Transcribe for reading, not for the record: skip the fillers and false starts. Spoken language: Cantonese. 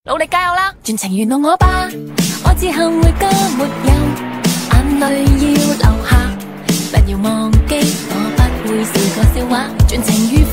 努力加油啦！全程原諒我吧，我只恨會加沒有眼淚要留下，不要忘記我不會是個笑話，盡情愉